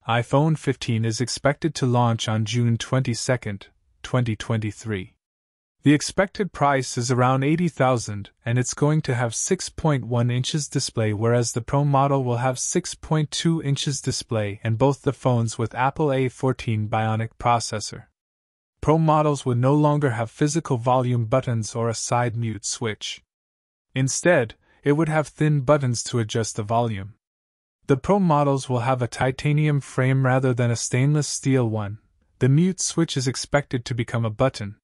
iPhone 15 is expected to launch on June 22, 2023. The expected price is around $80,000 and it's going to have 6.1 inches display, whereas the Pro model will have 6.2 inches display, and both the phones with Apple A14 Bionic processor. Pro models would no longer have physical volume buttons or a side mute switch. Instead, it would have thin buttons to adjust the volume. The Pro models will have a titanium frame rather than a stainless steel one. The mute switch is expected to become a button,